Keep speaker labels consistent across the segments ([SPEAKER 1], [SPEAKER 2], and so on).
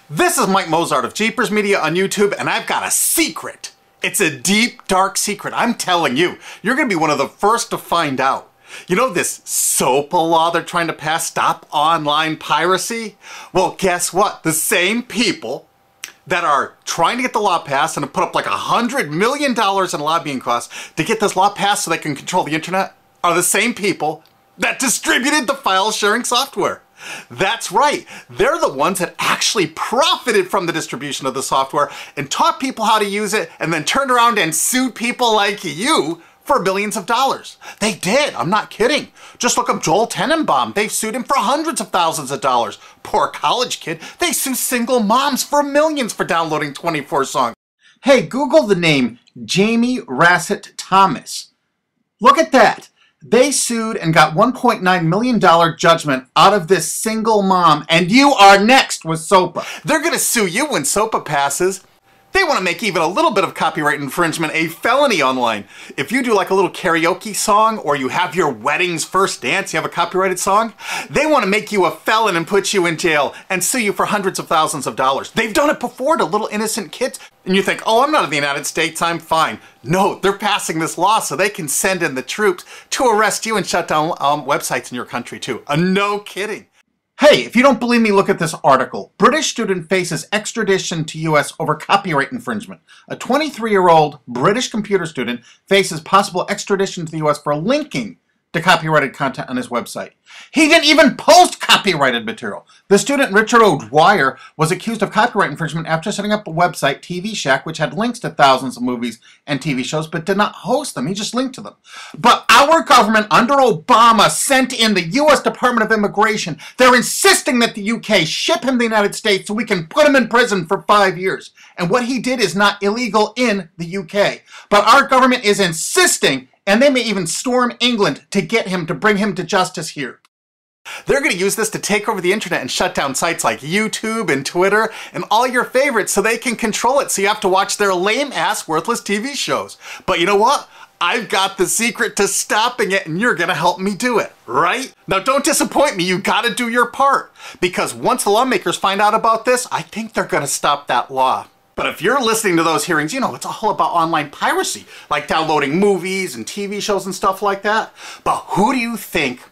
[SPEAKER 1] This is Mike Mozart of Jeepers Media on YouTube, and I've got a secret. It's a deep, dark secret. I'm telling you, you're going to be one of the first to find out. You know this SOPA law they're trying to pass, Stop Online Piracy? Well, guess what? The same people that are trying to get the law passed and have put up like $100 million in lobbying costs to get this law passed so they can control the internet are the same people that distributed the file sharing software. That's right. They're the ones that actually profited from the distribution of the software and taught people how to use it and then turned around and sued people like you for billions of dollars. They did. I'm not kidding. Just look up Joel Tenenbaum. They've sued him for hundreds of thousands of dollars. Poor college kid. They sue single moms for millions for downloading 24 songs. Hey, Google the name Jamie Rasset Thomas. Look at that. They sued and got $1.9 million judgment out of this single mom, and you are next with SOPA. They're going to sue you when SOPA passes. They want to make even a little bit of copyright infringement a felony online. If you do like a little karaoke song, or you have your wedding's first dance, you have a copyrighted song, they want to make you a felon and put you in jail and sue you for hundreds of thousands of dollars. They've done it before to little innocent kids. And you think, oh, I'm not in the United States, I'm fine. No, they're passing this law so they can send in the troops to arrest you and shut down websites in your country too. No kidding. Hey, if you don't believe me, look at this article. British student faces extradition to US over copyright infringement. A 23-year-old British computer student faces possible extradition to the US for linking to copyrighted content on his website. He didn't even post copyrighted material. The student, Richard O'Dwyer, was accused of copyright infringement after setting up a website, TV Shack, which had links to thousands of movies and TV shows, but did not host them. He just linked to them. But our government, under Obama, sent in the U.S. Department of Immigration. They're insisting that the UK ship him to the United States so we can put him in prison for 5 years. And what he did is not illegal in the UK. But our government is insisting, and they may even storm England to get him, to bring him to justice here. They're going to use this to take over the internet and shut down sites like YouTube and Twitter and all your favorites so they can control it, so you have to watch their lame-ass, worthless TV shows. But you know what? I've got the secret to stopping it, and you're going to help me do it, right? Now, don't disappoint me. You got to do your part. Because once the lawmakers find out about this, I think they're going to stop that law. But if you're listening to those hearings, you know, it's all about online piracy, like downloading movies and TV shows and stuff like that. But who do you think,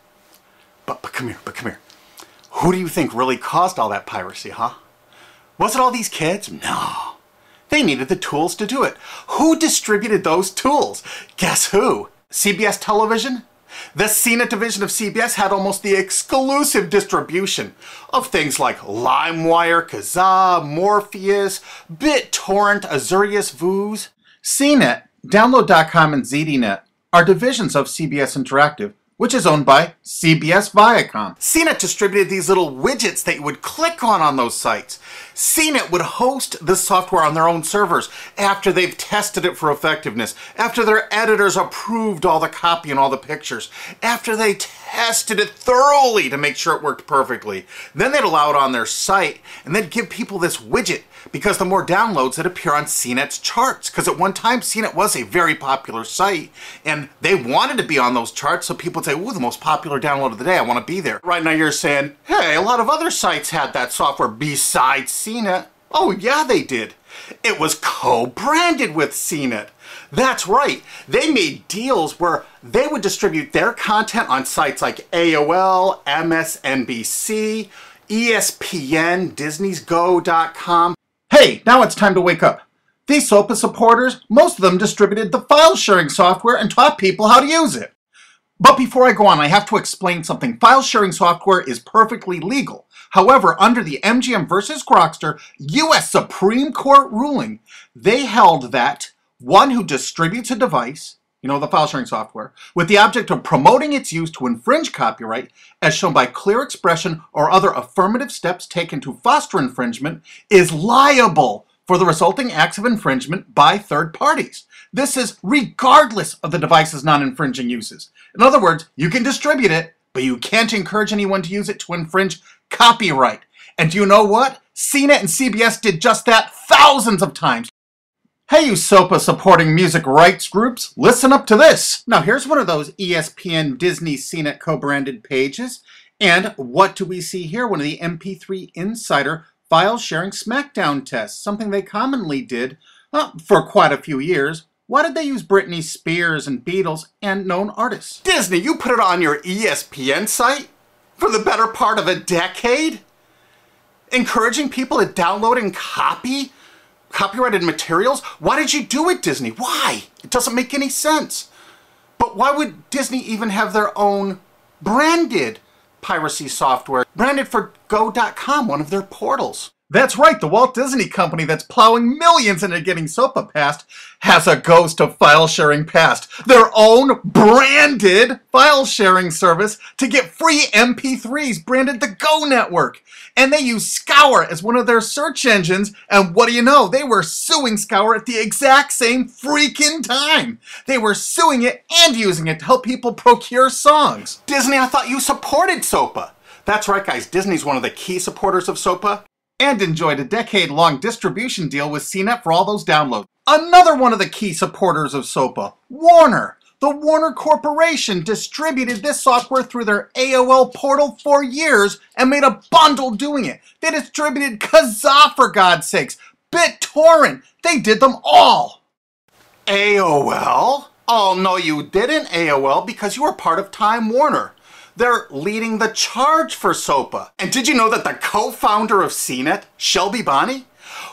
[SPEAKER 1] but come here. Who do you think really caused all that piracy, huh? Was it all these kids? No. They needed the tools to do it. Who distributed those tools? Guess who? CBS Television? The CNET division of CBS had almost the exclusive distribution of things like LimeWire, Kazaa, Morpheus, BitTorrent, Azurius, Vooz. CNET, Download.com, and ZDNet are divisions of CBS Interactive, which is owned by CBS Viacom. CNET distributed these little widgets that you would click on those sites. CNET would host the software on their own servers after they've tested it for effectiveness, after their editors approved all the copy and all the pictures, after they tested it thoroughly to make sure it worked perfectly. Then they'd allow it on their site, and they'd give people this widget, because the more downloads that appear on CNET's charts. Because at one time, CNET was a very popular site, and they wanted to be on those charts, so people would say, ooh, the most popular download of the day, I want to be there. Right now you're saying, hey, a lot of other sites had that software besides CNET. Oh yeah, they did. It was co-branded with CNET. That's right. They made deals where they would distribute their content on sites like AOL, MSNBC, ESPN, Disney'sGo.com. Hey, now it's time to wake up. These SOPA supporters, most of them distributed the file sharing software and taught people how to use it. But before I go on, I have to explain something. File sharing software is perfectly legal. However, under the MGM versus Grokster U.S. Supreme Court ruling, they held that one who distributes a device, you know, the file sharing software, with the object of promoting its use to infringe copyright, as shown by clear expression or other affirmative steps taken to foster infringement, is liable for the resulting acts of infringement by third parties. This is regardless of the device's non-infringing uses. In other words, you can distribute it, but you can't encourage anyone to use it to infringe copyright. And do you know what? CNET and CBS did just that thousands of times. Hey, you SOPA supporting music rights groups, listen up to this. Now here's one of those ESPN, Disney, CNET co-branded pages. And what do we see here? One of the MP3 Insider
[SPEAKER 2] file sharing SmackDown tests, something they commonly did for quite a few years. Why did they use Britney Spears and Beatles and known artists?
[SPEAKER 1] Disney, you put it on your ESPN site for the better part of a decade? Encouraging people to download and copy copyrighted materials? Why did you do it, Disney? Why? It doesn't make any sense. But why would Disney even have their own branded piracy software, branded for Go.com, one of their portals?
[SPEAKER 2] That's right, the Walt Disney Company that's plowing millions into getting SOPA passed has a ghost of file sharing past. Their own branded file sharing service to get free MP3s branded the Go Network. And they use Scour as one of their search engines, and what do you know? They were suing Scour at the exact same freaking time. They were suing it and using it to help people procure songs.
[SPEAKER 1] Disney, I thought you supported SOPA. That's right, guys, Disney's one of the key supporters of SOPA.
[SPEAKER 2] And enjoyed a decade-long distribution deal with CNET for all those downloads. Another one of the key supporters of SOPA, Warner. The Warner Corporation distributed this software through their AOL portal for years and made a bundle doing it. They distributed Kazaa, for God's sakes, BitTorrent. They did them all.
[SPEAKER 1] AOL? Oh, no, you didn't, AOL, because you were part of Time Warner. They're leading the charge for SOPA. And did you know that the co-founder of CNET, Shelby Bonney,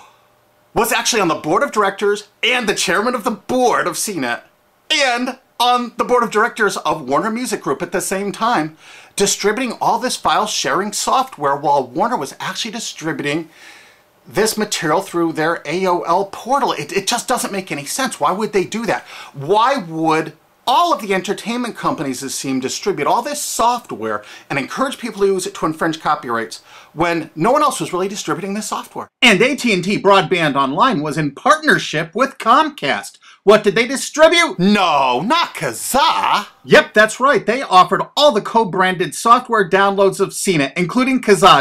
[SPEAKER 1] was actually on the board of directors and the chairman of the board of CNET and on the board of directors of Warner Music Group at the same time, distributing all this file sharing software while Warner was actually distributing this material through their AOL portal. It just doesn't make any sense. Why would they do that? Why would all of the entertainment companies, it seemed, distribute all this software and encourage people to use it to infringe copyrights when no one else was really distributing this software?
[SPEAKER 2] And AT&T Broadband Online was in partnership with Comcast. What did they distribute?
[SPEAKER 1] No, not Kazaa.
[SPEAKER 2] Yep, that's right. They offered all the co-branded software downloads of CNET, including Kazaa,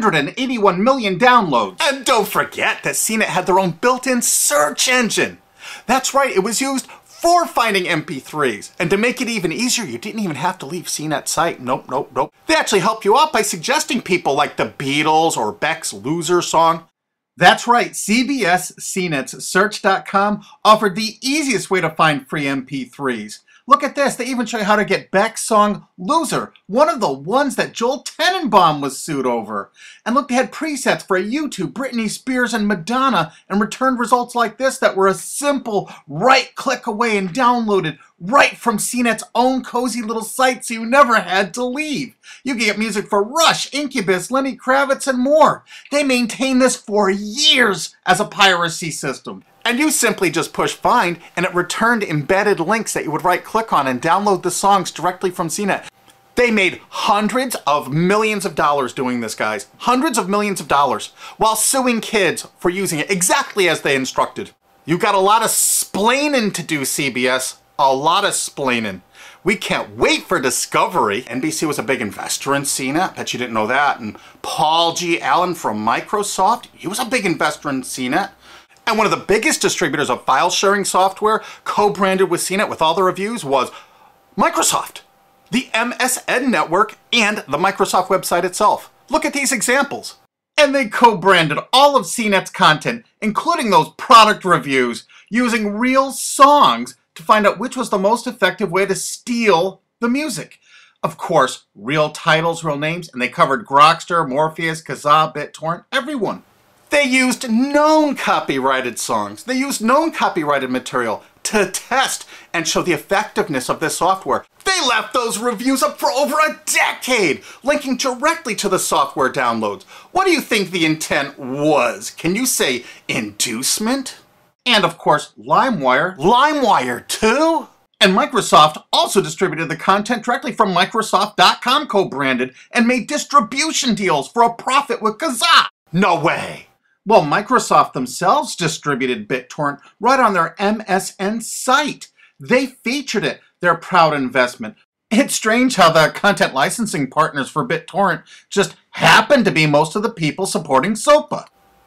[SPEAKER 2] 281 million downloads.
[SPEAKER 1] And don't forget that CNET had their own built-in search engine. That's right, it was used for finding MP3s. And to make it even easier, you didn't even have to leave CNET's site. Nope. They actually help you out by suggesting people like the Beatles or Beck's Loser song.
[SPEAKER 2] That's right, CBS CNET's Search.com offered the easiest way to find free MP3s. Look at this, they even show you how to get Beck's song Loser, one of the ones that Joel Tenenbaum was sued over. And look, they had presets for YouTube, Britney Spears, and Madonna, and returned results like this that were a simple right click away and downloaded right from CNET's own cozy little site, so you never had to leave. You can get music for Rush, Incubus, Lenny Kravitz, and more. They maintained this for years as a piracy system.
[SPEAKER 1] And you simply just push find, and it returned embedded links that you would right-click on and download the songs directly from CNET. They made hundreds of millions of dollars doing this, guys. Hundreds of millions of dollars, while suing kids for using it exactly as they instructed. You got a lot of splaining to do, CBS. A lot of splaining. We can't wait for Discovery. NBC was a big investor in CNET. Bet you didn't know that. And Paul G. Allen from Microsoft, he was a big investor in CNET. And one of the biggest distributors of file sharing software co-branded with CNET with all the reviews was Microsoft, the MSN network, and the Microsoft website itself. Look at these examples.
[SPEAKER 2] And they co-branded all of CNET's content, including those product reviews, using real songs to find out which was the most effective way to steal the music. Of course, real titles, real names, and they covered Grokster, Morpheus, Kazaa, BitTorrent, everyone.
[SPEAKER 1] They used known copyrighted songs. They used known copyrighted material to test and show the effectiveness of this software. They left those reviews up for over a decade, linking directly to the software downloads. What do you think the intent was? Can you say inducement?
[SPEAKER 2] And of course, LimeWire.
[SPEAKER 1] LimeWire too?
[SPEAKER 2] And Microsoft also distributed the content directly from Microsoft.com co-branded and made distribution deals for a profit with Kazaa.
[SPEAKER 1] No way.
[SPEAKER 2] Well, Microsoft themselves distributed BitTorrent right on their MSN site. They featured it, their proud investment. It's strange how the content licensing partners for BitTorrent just happen to be most of the people supporting SOPA.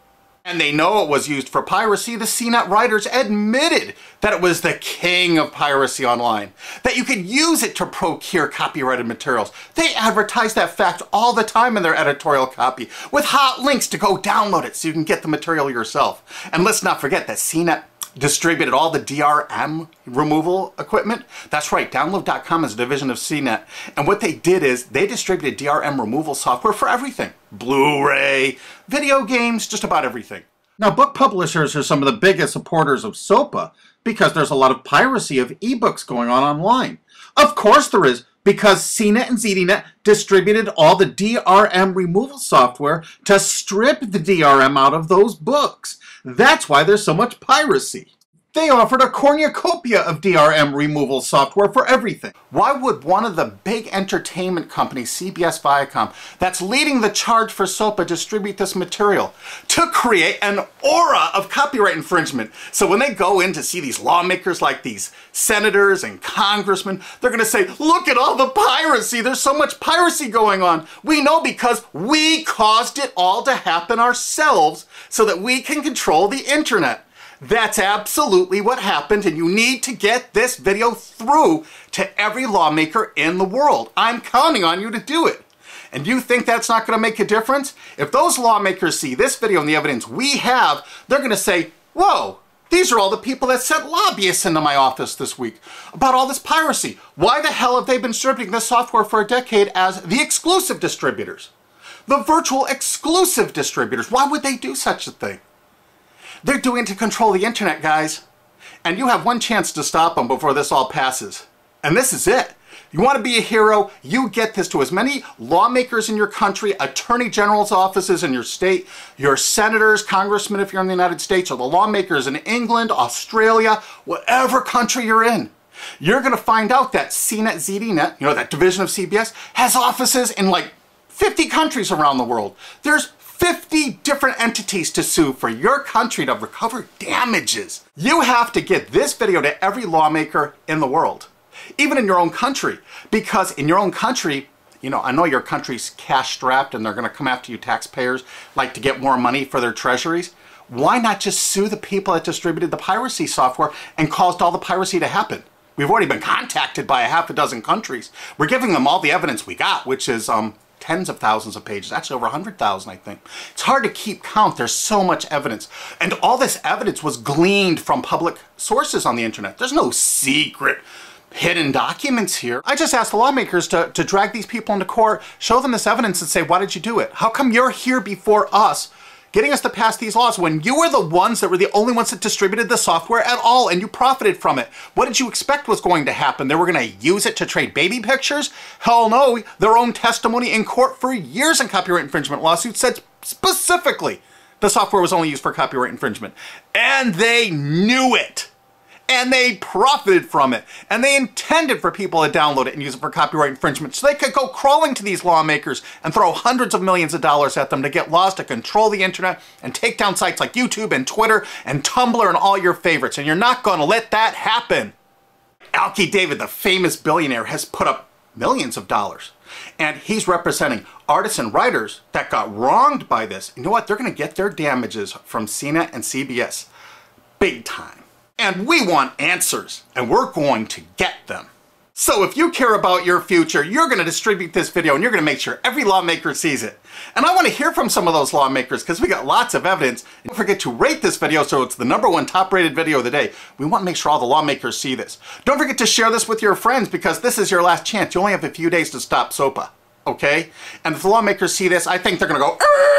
[SPEAKER 1] And they know it was used for piracy. The CNET writers admitted that it was the king of piracy online, that you could use it to procure copyrighted materials. They advertise that fact all the time in their editorial copy with hot links to go download it so you can get the material yourself. And let's not forget that CNET distributed all the DRM removal equipment. That's right, Download.com is a division of CNET. And what they did is they distributed DRM removal software for everything. Blu-ray, video games, just about everything.
[SPEAKER 2] Now, book publishers are some of the biggest supporters of SOPA because there's a lot of piracy of ebooks going on online. Of course there is, because CNET and ZDNet distributed all the DRM removal software to strip the DRM out of those books. That's why there's so much piracy. They offered a cornucopia of DRM removal software for everything.
[SPEAKER 1] Why would one of the big entertainment companies, CBS Viacom, that's leading the charge for SOPA, distribute this material? To create an aura of copyright infringement. So when they go in to see these lawmakers like these senators and congressmen, they're going to say, look at all the piracy. There's so much piracy going on. We know because we caused it all to happen ourselves so that we can control the internet. That's absolutely what happened, and you need to get this video through to every lawmaker in the world. I'm counting on you to do it. And you think that's not going to make a difference? If those lawmakers see this video and the evidence we have, they're going to say, whoa, these are all the people that sent lobbyists into my office this week about all this piracy. Why the hell have they been distributing this software for a decade as the exclusive distributors? The virtual exclusive distributors. Why would they do such a thing? They're doing it to control the internet, guys. And you have one chance to stop them before this all passes. And this is it. You want to be a hero? You get this to as many lawmakers in your country, attorney general's offices in your state, your senators, congressmen if you're in the United States, or the lawmakers in England, Australia, whatever country you're in. You're going to find out that CNET, ZDNet, you know, that division of CBS, has offices in like 50 countries around the world. There's 50 different entities to sue for your country to recover damages. You have to get this video to every lawmaker in the world, even in your own country, because in your own country, you know, I know your country's cash strapped and they're going to come after you taxpayers like to get more money for their treasuries. Why not just sue the people that distributed the piracy software and caused all the piracy to happen? We've already been contacted by a half a dozen countries. We're giving them all the evidence we got, which is tens of thousands of pages, actually over 100,000, I think. It's hard to keep count. There's so much evidence. And all this evidence was gleaned from public sources on the internet. There's no secret hidden documents here. I just asked the lawmakers to drag these people into court, show them this evidence and say, why did you do it? How come you're here before us getting us to pass these laws when you were the ones that were the only ones that distributed the software at all and you profited from it? What did you expect was going to happen? They were going to use it to trade baby pictures? Hell no. Their own testimony in court for years in copyright infringement lawsuits said specifically the software was only used for copyright infringement. And they knew it. And they profited from it. And they intended for people to download it and use it for copyright infringement so they could go crawling to these lawmakers and throw hundreds of millions of dollars at them to get laws to control the internet and take down sites like YouTube and Twitter and Tumblr and all your favorites. And you're not going to let that happen. Alki David, the famous billionaire, has put up millions of dollars. And he's representing artists and writers that got wronged by this. You know what? They're going to get their damages from CNET and CBS. Big time. And we want answers, and we're going to get them. So if you care about your future, you're going to distribute this video and you're going to make sure every lawmaker sees it. And I want to hear from some of those lawmakers because we got lots of evidence. And don't forget to rate this video so it's the #1 top rated video of the day. We want to make sure all the lawmakers see this. Don't forget to share this with your friends because this is your last chance. You only have a few days to stop SOPA, okay? And if the lawmakers see this, I think they're going to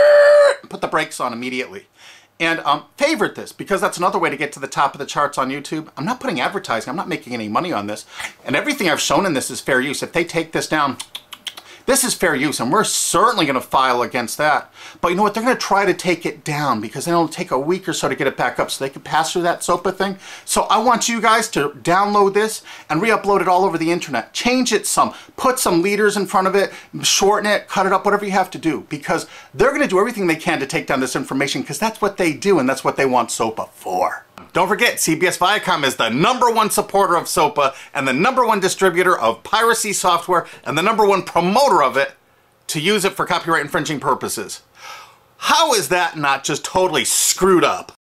[SPEAKER 1] go, put the brakes on immediately. And favorite this, because that's another way to get to the top of the charts on YouTube. I'm not putting advertising. I'm not making any money on this. And everything I've shown in this is fair use. If they take this down, this is fair use, and we're certainly going to file against that. But you know what? They're going to try to take it down because it'll take a week or so to get it back up so they can pass through that SOPA thing. So I want you guys to download this and re-upload it all over the internet. Change it some. Put some leaders in front of it. Shorten it. Cut it up. Whatever you have to do. Because they're going to do everything they can to take down this information because that's what they do and that's what they want SOPA for. Don't forget, CBS Viacom is the #1 supporter of SOPA and the #1 distributor of piracy software and the #1 promoter of it to use it for copyright infringing purposes. How is that not just totally screwed up?